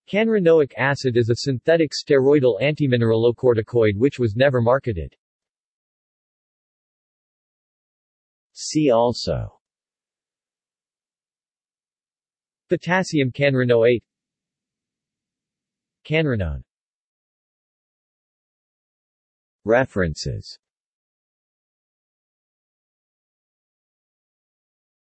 Canrenoic acid is a synthetic steroidal antimineralocorticoid which was never marketed. See also: potassium canrenoate, Canrenone. References